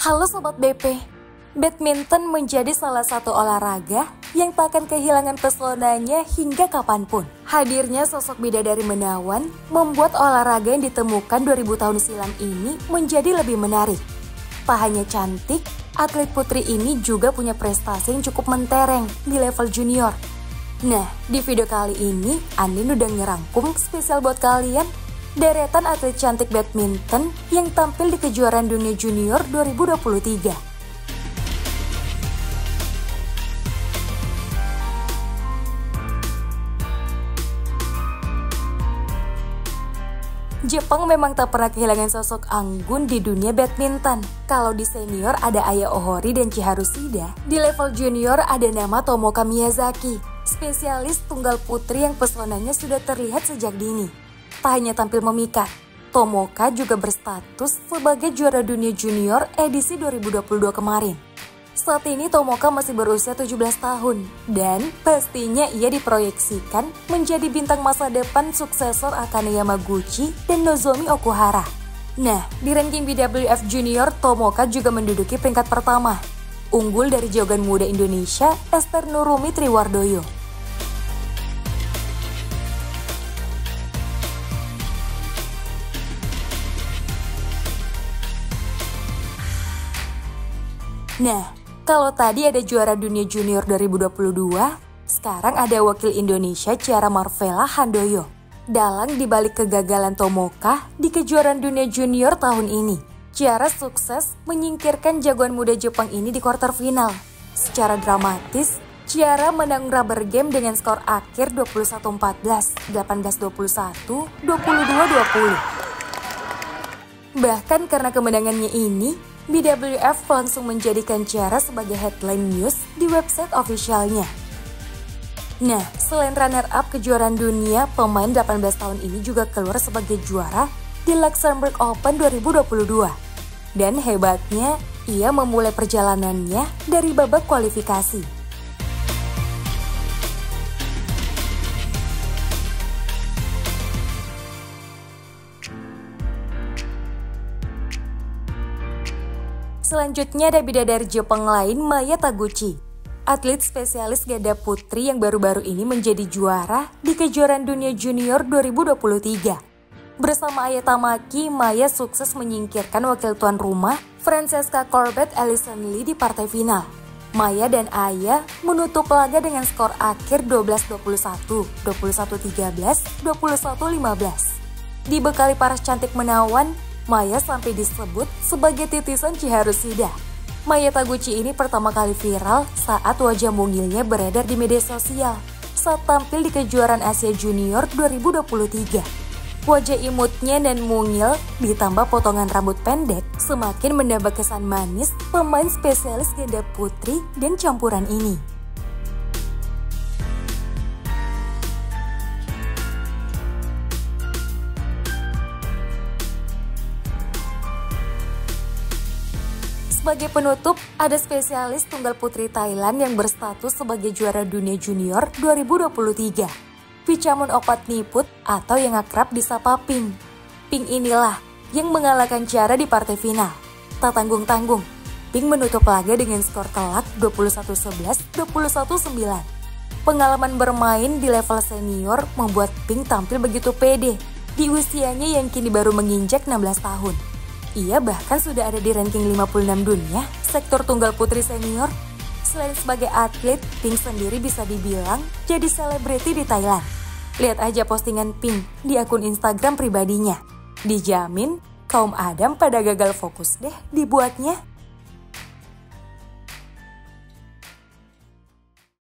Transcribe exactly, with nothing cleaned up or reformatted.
Halo Sobat B P, badminton menjadi salah satu olahraga yang tak akan kehilangan pesonanya hingga kapanpun. Hadirnya sosok bidadari menawan membuat olahraga yang ditemukan dua ribu tahun silam ini menjadi lebih menarik. Tak hanya cantik, atlet putri ini juga punya prestasi yang cukup mentereng di level junior. Nah, di video kali ini Andin udah ngerangkum spesial buat kalian deretan atlet cantik badminton yang tampil di kejuaraan dunia junior dua ribu dua puluh tiga. Jepang memang tak pernah kehilangan sosok anggun di dunia badminton. Kalau di senior ada Aya Ohori dan Chiharu Shida, di level junior ada nama Tomoka Miyazaki, spesialis tunggal putri yang pesonanya sudah terlihat sejak dini. Tak hanya tampil memikat, Tomoka juga berstatus sebagai juara dunia junior edisi dua ribu dua puluh dua kemarin. Saat ini Tomoka masih berusia tujuh belas tahun dan pastinya ia diproyeksikan menjadi bintang masa depan suksesor Akane Yamaguchi dan Nozomi Okuhara. Nah, di ranking B W F Junior, Tomoka juga menduduki peringkat pertama, unggul dari jagoan muda Indonesia Ester Nurumi Triwardoyo. Nah, kalau tadi ada juara dunia junior dua ribu dua puluh dua, sekarang ada wakil Indonesia Ciara Marvella Handoyo. Dalang dibalik kegagalan Tomoka di kejuaraan dunia junior tahun ini, Ciara sukses menyingkirkan jagoan muda Jepang ini di kuarter final. Secara dramatis, Ciara menang rubber game dengan skor akhir dua puluh satu empat belas, delapan belas dua puluh satu, dua puluh dua dua puluh. Bahkan karena kemenangannya ini, B W F langsung menjadikan Ciara sebagai headline news di website officialnya. Nah, selain runner-up kejuaraan dunia, pemain delapan belas tahun ini juga keluar sebagai juara di Luxembourg Open dua ribu dua puluh dua. Dan hebatnya, ia memulai perjalanannya dari babak kualifikasi. Selanjutnya ada bidadari Jepang lain, Maya Taguchi, atlet spesialis ganda putri yang baru-baru ini menjadi juara di kejuaraan dunia junior dua ribu dua puluh tiga. Bersama Aya Tamaki, Maya sukses menyingkirkan wakil tuan rumah Francesca Corbett Alison Lee di partai final. Maya dan Aya menutup laga dengan skor akhir dua belas dua puluh satu, dua puluh satu tiga belas, dua puluh satu lima belas. Dibekali paras cantik menawan, Maya sampai disebut sebagai titisan Chiharu Shida. Maya Taguchi ini pertama kali viral saat wajah mungilnya beredar di media sosial saat tampil di kejuaraan Asia Junior dua ribu dua puluh tiga. Wajah imutnya dan mungil ditambah potongan rambut pendek semakin menambah kesan manis pemain spesialis ganda putri dan campuran ini. Sebagai penutup, ada spesialis tunggal putri Thailand yang berstatus sebagai juara dunia junior dua ribu dua puluh tiga. Pichamun Opatniput atau yang akrab disapa Ping. Ping inilah yang mengalahkan Ciara di partai final. Tak tanggung-tanggung, Ping menutup laga dengan skor telak dua puluh satu sebelas, dua puluh satu sembilan. Pengalaman bermain di level senior membuat Ping tampil begitu pede di usianya yang kini baru menginjak enam belas tahun. Ia bahkan sudah ada di ranking lima puluh enam dunia sektor tunggal putri senior. Selain sebagai atlet, Ping sendiri bisa dibilang jadi selebriti di Thailand. Lihat aja postingan Ping di akun Instagram pribadinya. Dijamin kaum Adam pada gagal fokus deh dibuatnya.